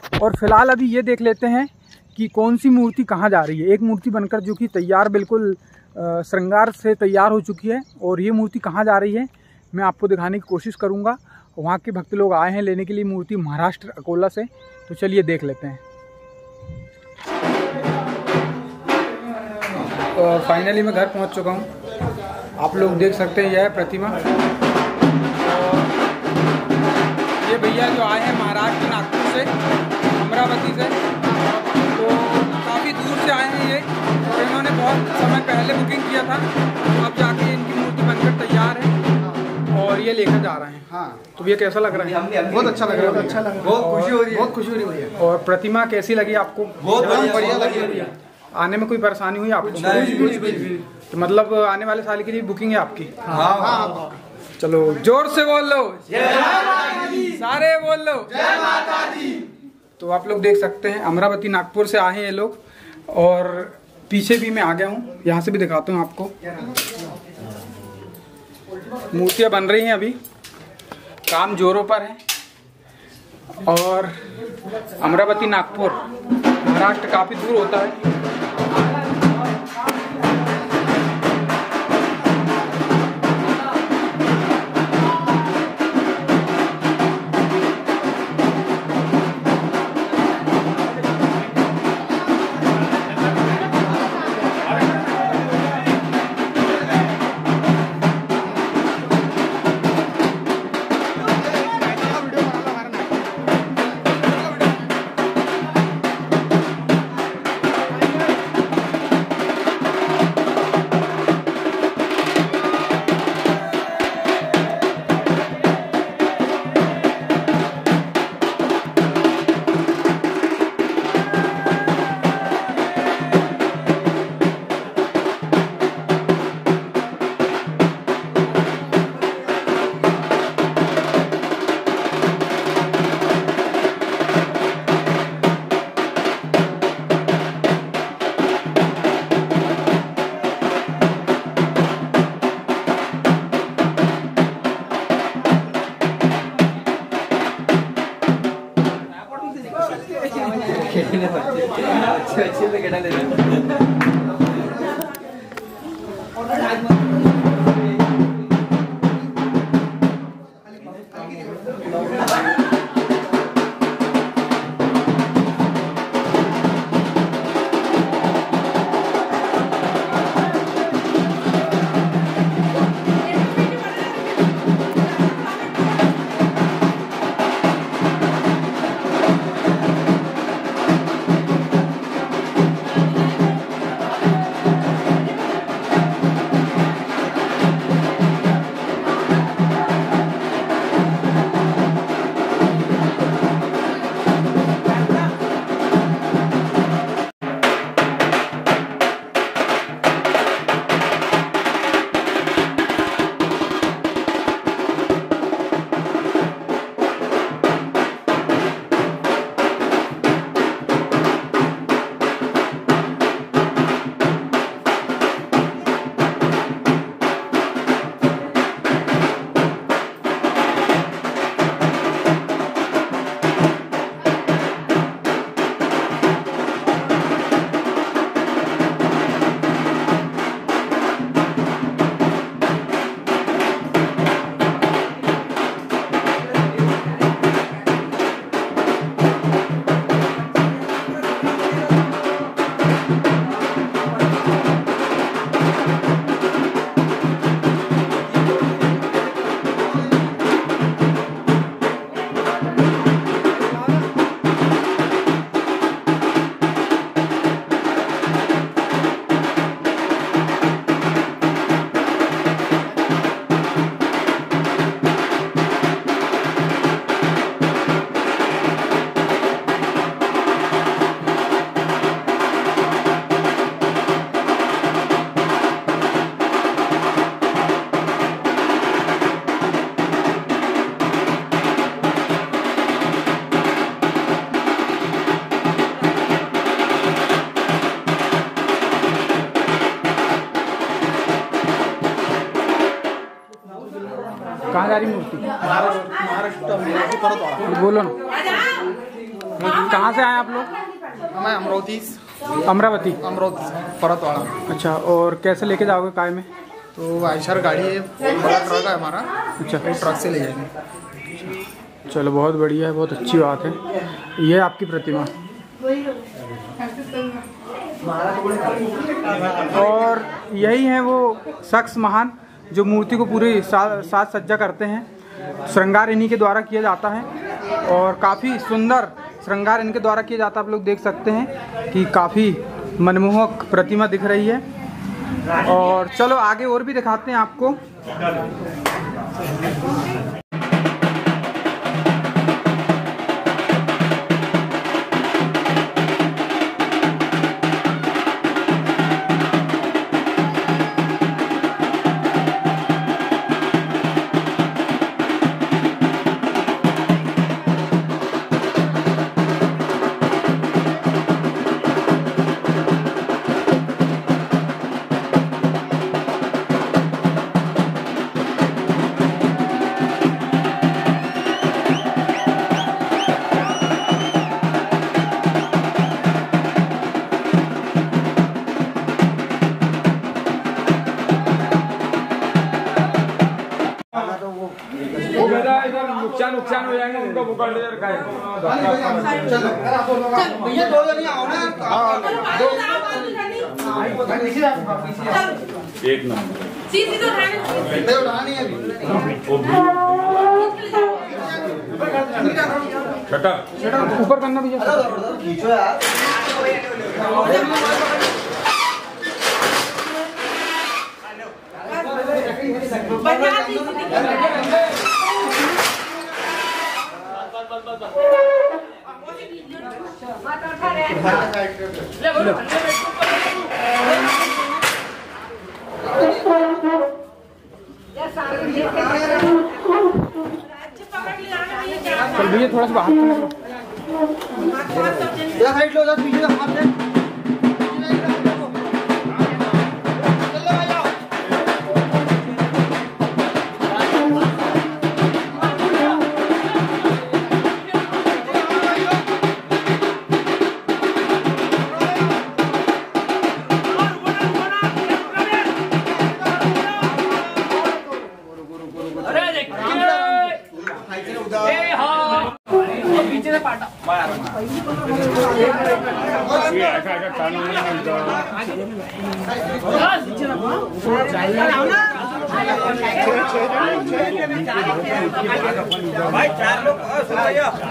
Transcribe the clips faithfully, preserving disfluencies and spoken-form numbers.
और फिलहाल अभी ये देख लेते हैं कि कौन सी मूर्ति कहाँ जा रही है। एक मूर्ति बनकर जो कि तैयार बिल्कुल श्रृंगार से तैयार हो चुकी है, और ये मूर्ति कहाँ जा रही है मैं आपको दिखाने की कोशिश करूँगा। वहाँ के भक्त लोग आए हैं लेने के लिए मूर्ति महाराष्ट्र अकोला से, तो चलिए देख लेते हैं। तो फाइनली मैं घर पहुँच चुका हूँ। आप लोग देख सकते हैं यह है प्रतिमा। और ये भैया जो आए हैं महाराष्ट्र नागपुर से, अमरावती से, तो काफ़ी दूर से आए हैं ये, और इन्होंने बहुत समय पहले बुकिंग किया था, तो अब जाके इनकी मूर्ति बनकर तैयार है और ये लेकर जा रहे हैं। हाँ, तो ये कैसा लग रहा है? बहुत अच्छा लग रहा है, बहुत अच्छा लग रहा है, बहुत खुशी हो रही है, बहुत खुशी हो रही है। और प्रतिमा कैसी लगी आपको? बहुत बढ़िया लगी है। आने में कोई परेशानी हुई आपको? तो मतलब आने वाले साल के लिए बुकिंग है आपकी? हाँ हाँ। चलो जोर से बोल लो, जय माता दी। सारे बोल लो, जय माता दी। तो आप लोग देख सकते हैं अमरावती नागपुर से आए हैं ये लोग, और पीछे भी मैं आ गया हूँ, यहाँ से भी दिखाता हूँ आपको। मूर्तियाँ बन रही हैं, अभी काम जोरों पर है। और अमरावती नागपुर महाराष्ट्र काफ़ी दूर होता है। अच्छे अच्छे से खेला ले कहाँ जा रही मूर्ति? महाराष्ट्र। बोलो ना, कहाँ से आए आप लोग? मैं अमरावती अमरावती अमरावती परतवाड़ा। अच्छा, और कैसे लेके जाओगे काय में? तो आयशर गाड़ी है, बड़ा ट्रक है हमारा। अच्छा, तो ट्रक से ले जाएंगे। चलो बहुत बढ़िया है, बहुत अच्छी बात है। ये आपकी प्रतिमा और यही है वो शख्स महान जो मूर्ति को पूरी सा, साज सज्जा करते हैं। श्रृंगार इन्हीं के द्वारा किया जाता है और काफ़ी सुंदर श्रृंगार इनके द्वारा किया जाता है। आप लोग देख सकते हैं कि काफ़ी मनमोहक प्रतिमा दिख रही है। और चलो आगे और भी दिखाते हैं आपको। नुकसान नुकसान हो जाएंगे उनका बुकर ले खाए। भैया दो जन आओ ना। एक नंबर ऊपर करना भैया। खींचो यार। चल भैया थोड़ा सा बाहर निकलो। साइड लो, पीछे हाथ दे। भाई चार लोग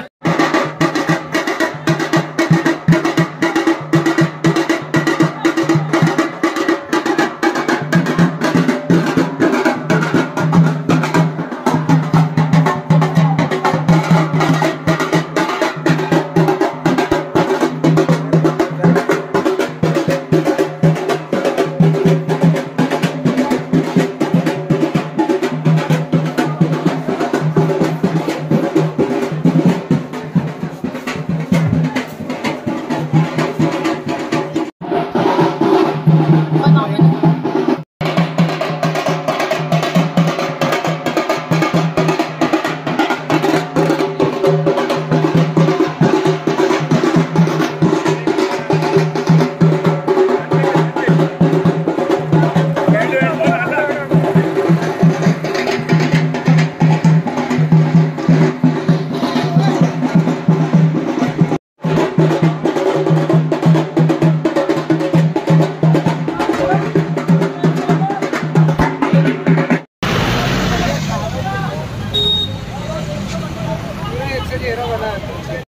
चेहरा बना है।